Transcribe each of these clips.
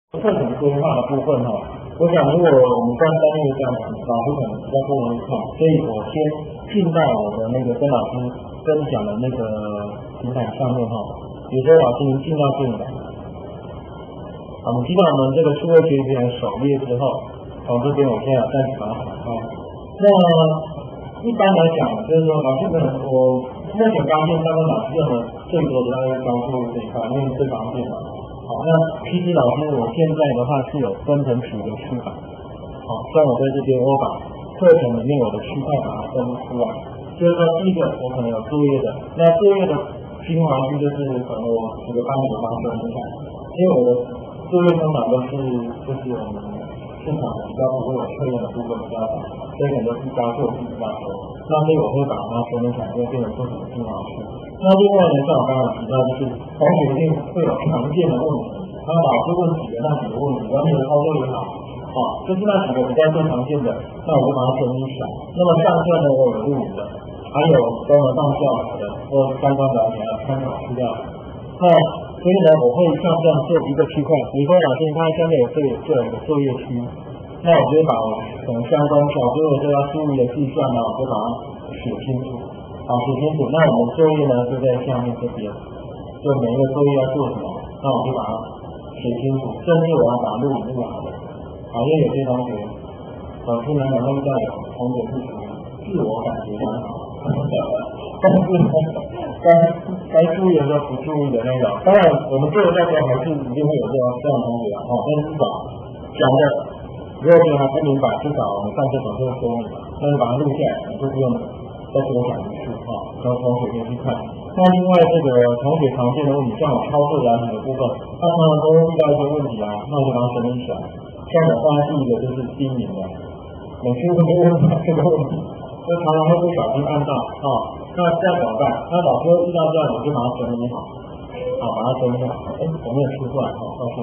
课程规划的部分我想如果我们刚单位这样老师可能比较多人看，所以我先进到我的那个跟老师分享的那个平台上面比如说老师您进到这里来，你进到我们这个数位学习平台首页之后，从这边我现在暂时把它打开。那一般来讲，就是说老师可能我目前发现他们老师用的最多的大概高数这一块，因为最方便嘛。好，那其实老师我现在的话是有分成几个区块。好，像我在这边我把课程里面我的区块把它分出来，就是说第一个我可能有作业的，那作业的精华区就是可能我这个班里发生一下，因为我的作业通常都是就是我们市场比较不会有测验的部分比较少，所以很多是加速比较多。那这个我会把它分享，就变成不同的精华区。那另外呢，像我刚刚提到，就是同学一定会有常见的问题，他老师问几个那几个问题，然后你的操作也好，就是那几个比较最常见的，那我就把它整理起来。那么上课呢，我有录影的，还有专门上教材的或相关的参考资料。那所以呢，我会像这样做一个区块，比如说老师你看下面有这有一个作业区，那我就会把我可能相关小朋友都要注意的事项呢，我就把它写清楚。写清楚，那我们作业呢就在下面这边，就每一个作业要做什么，那我就把它写清楚，甚至我要把录影录好的。因为有些同学，老师们可能遇到有同学是属于自我感觉良好，但是该注意的时候不注意的那种。当然，我们做的在还是一定会有这样的同学但是至少讲的，如果觉得还不明白，至少我们上次总是说明，那就把它录下来，就不用再多讲一次让同学可以去看。那另外这个同学常见的问题，像我操作软体的部分，他常常都会遇到一些问题那我就把它整理起来。像我刚才注意的就是第一名的，每次都会问到这个问题，就常常会不小心按到那这样怎么办？那老师遇到这样，我就把它整理好，把它整理好。我没有出过来抱歉。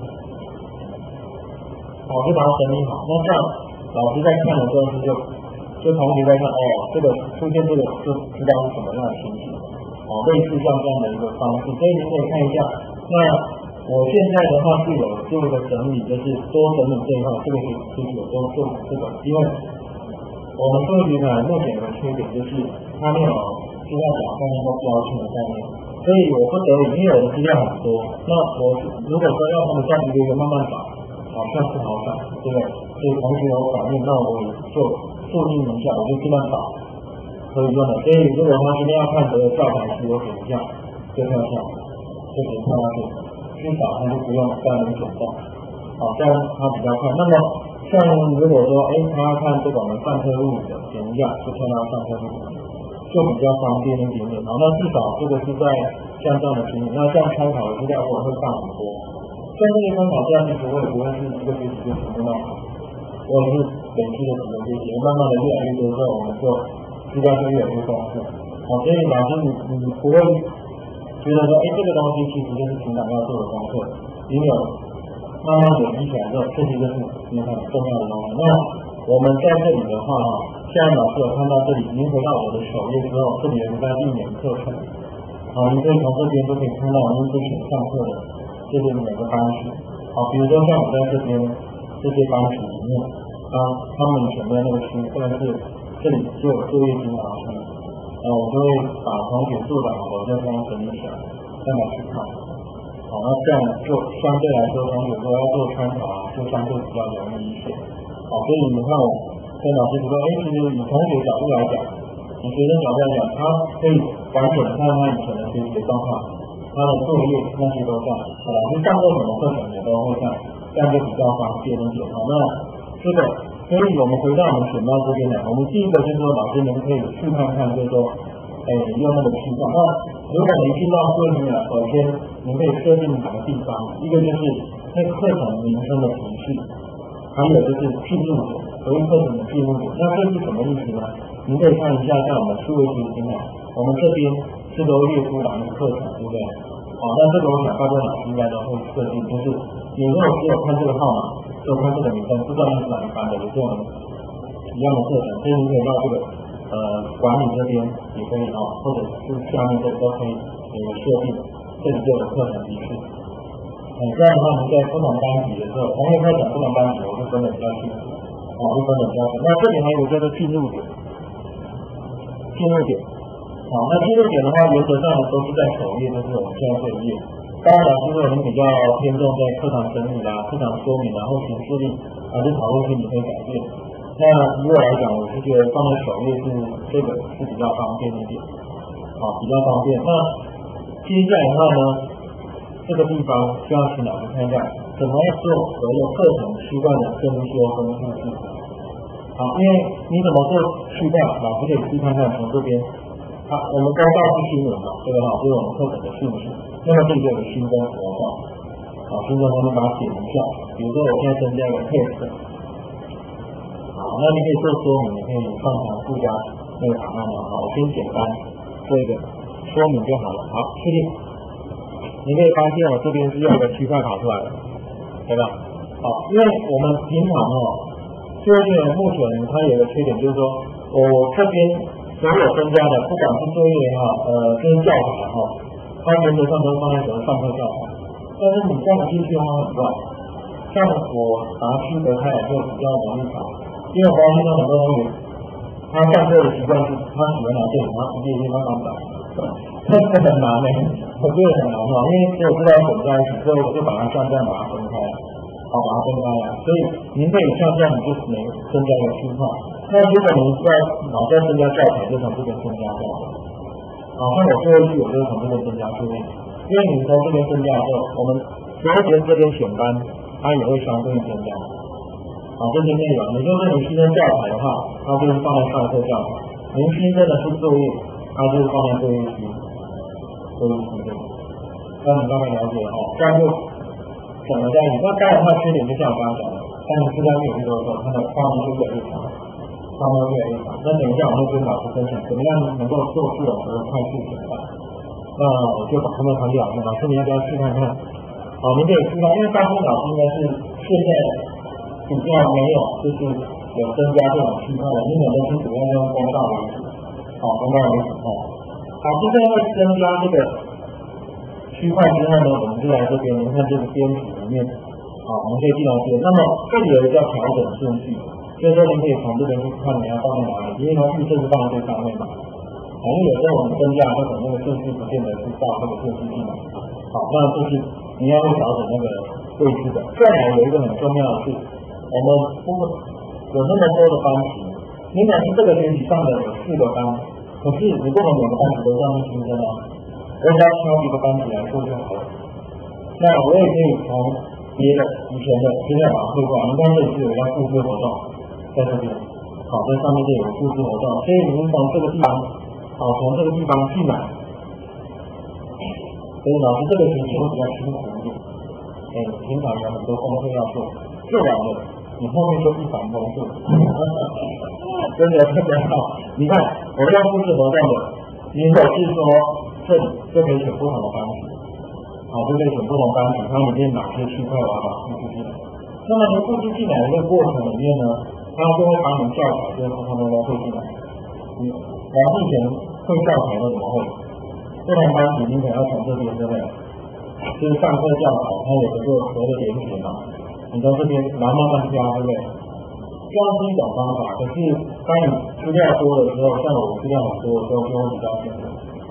我就把它整理好。那这样老师在看的时候就同学在看这个出现这个就知道是什么样的情形类似像这样的一个方式，所以你可以看一下。那我现在的话是有做一个整理，就是多整理这一块，这个是有多做这个，因为我们数学呢目前有个缺点就是它没有资料表上面或标签的概念，所以我不得已，因为我的资料很多，那我如果说要他们这样一个慢慢找，好像是好找，对不对？所以同学有反应，那我就注意一下，我就尽量找可以用的。所以如果他今天要看这个教材书，我点一下就跳下，就可以看到这个，至少他就不用这样子走动，这样他比较快。那么像如果说他要看这种上课录影的，点一下就看到上课录影，就比较方便一点点。那至少这个是在像这样的情形，那这样参考的资料我会放很多。像这些参考资料其实我也不会是一个学期就全部弄好，我也是累积的几个学期，慢慢的越来越多之后，我们就资料就越来越丰富。所以老师你不会觉得说这个东西其实就是平常要做的功课，因为慢慢累积起来之后，这些就是你很重要的东西。那我们在这里的话现在老师有看到这里，您回到我的首页之后，这里有一个1年课程，您可以从这边就可以看到我们之前上课的这些每个班级，比如说像我在这边这些班级里面，他们前面那个区，或者是这里就有作业精华区，我就会把同学做的好，我就这样整理起来，再拿去看。那这样就相对来说，同学说要做参考就相对比较容易一些。所以你看我跟老师说，其实以同学角度来讲，以学生角度来讲，他可以完整看他以前的学习状况，他的作业那些都在，老师上过什么课程也都会在，这样就比较方便一点。那这个，所以我们回到我们选包这边来，我们第一个就是说，老师您可以去看看，就是说，用那个区块。那如果您进到作业里面，首先您可以设定两个地方，一个就是那课程名称的提示，还有就是进入点，所谓课程的进入点。那这是什么意思呢？您可以看一下，在我们数位学习平台，我们这边是都列出哪个课程，对不对？那这个我想大部分老师应该都会设定，就是你如果只有看这个号码，就看这个名称，不知道你是哪个班的，有这种一样的课程，所以你可以到这个管理这边也可以或者是下面这个都可以设定，这里就有课程提示。 这样的话，我们在不同班级的时候，同一课讲不同班级，我就分得比较清楚，就分得比较清楚。那这里还有一个叫做进入点，那进入点的话，原则上都是在首页，就是我们现在这一页。当然，就是我们比较偏重在课堂整理啦、课堂说明啦或形式力，还是讨论性你可以改变。那以我来讲，我是觉得放在首页这个是比较方便一点，比较方便。那接下来的话呢，这个地方需要请老师看一下，怎么做所有课程区块的更修跟复制。因为你怎么做区块，老师可以去看看从这边。我们公告是新闻嘛，对吧？就是我们课程的讯息。那么这里就有新增活动，新增活动把它点一下。比如说我现在增加一个 test， 那你可以做说明，你可以放上附加那个档案嘛。我先简单做一个说明就好了。好，确定。你可以发现我这边是用一个区块跑出来的，对吧？因为我们平常作业目前它有一个缺点，就是说我这边所有增加的，不管是作业也好，跟教材它原则上都放在什么上课教材，但是你这样进去的话很乱。像我把它区隔开来就比较容易找，因为我发现到很多同学，他上课的习惯是他喜欢拿这里，然后一页一页慢慢找，这个很难我觉得很难因为只有知道混在一起，所以我就把它算这样把它分开了，把它分开了。所以您可以像这样，你就只能增加一个区块。那如果您在老在增加教材，就从这边增加教材。像我做回去，我就从这边增加作业，因为你从这边增加之后，我们学员这边选班，它也会相对增加。这些内容，也就是你新增教材的话，它就是放在上课教材；您新增的是作业，它就是放在作业区。那你大概了解这样就整个在一起。那当然它的缺点就像我刚刚讲的，当你资料越多的时候，它的画面就越来越长，那等一下我会跟老师分享怎么样能够做这种快速简单。那我就把他们传给老师，老师你要不要试看看？您可以试看，因为大部分老师应该是现在比较没有，就是有增加这种区块的，因为很多是主要用公告为主，接下来会增加这个区块之后呢，我们就来这边，您看这个编组里面，我们可以进来这。那么这里有一个叫调整顺序，所以说您可以从这边去看你要放在哪里，因为它预设是放在这上面嘛。因为有时候我们增加或者那个顺序不见得是到这个顺序进来。那就是你要会调整那个位置的。再来有一个很重要的是，我们有那么多的班级，你可能这个学期上的有4个班。可是你不能每个班级都上去新增我只要挑一个班级来做就好了。那我也可以从别的以前的现在把它退过来。你看这里是有一个复制活动在这边，在上面就有复制活动，所以您从这个地方，从这个地方进来。所以老师这个学期会比较辛苦一点，平常有很多功课要做，做完了你后面就一帆风顺。真的特别好。你看我要复制活动的，你或是说这里就可以选不同的班级，就可以选不同班级，它里面哪些区块我要把它复制进来。那么复制进来的这个过程里面呢，它就会把你教材跟通通都会进来。然后以前会教材的怎么会？不同班级你可能要从这边，对不对？就是上课教材它有个所谓的连结嘛，你从这边然后慢慢加，对不对？这样是一种方法，可是当你资料多的时候，像我资料很多的时候，就会比较辛苦。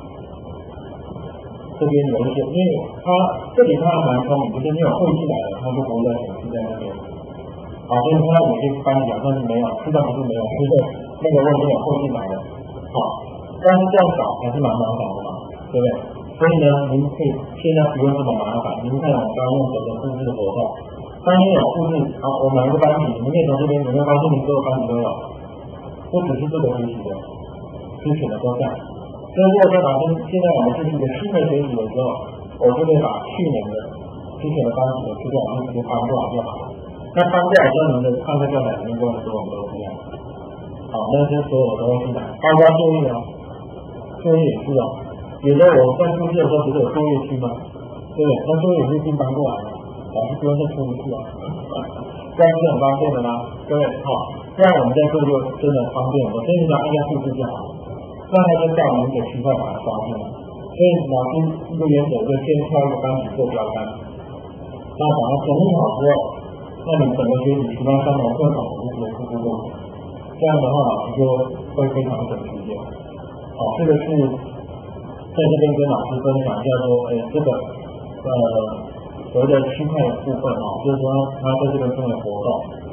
这边有一些，因为它这里它蛮聪明，就是你有汇进来的，它就不会再显示在那边。所以它有些班级好像是没有，实际上不是没有，就是那个位置有汇进来的。但是这样找还是蛮麻烦的嘛，对不对？所以呢，您可以现在不用这么麻烦，您看我刚刚用的复制活动。当你有复制，我哪一个班级，你可以从这边，你会发现你所有班级都有，不只是这个学期的，之前的都在。所以如果说现在我们进行一个新的学习的时候，我就会把去年的之前的班级的资料就直接搬过来就好了。那搬过来之后，您的上课教材里面跟我说我们都一样。那些所有的都会进来，包括作业作业也是有时候我在复制的时候不是有作业区吗？对不对？那作业也是并搬过来的。老师不用再出不去这样是很方便的吗？对不对？这样我们在做就真的方便了。所以你只要按下复制就好，那它就叫我们给区块把它刷进来。所以老师一个原则就先挑一个班级做标杆， 那把它整理好之后，那你整个学习其他3门课程就结束不动，这样的话老师就会非常省时间。好，这个是在这边跟老师分享叫做这个所谓的区块的部分就是说它在这个中的活动。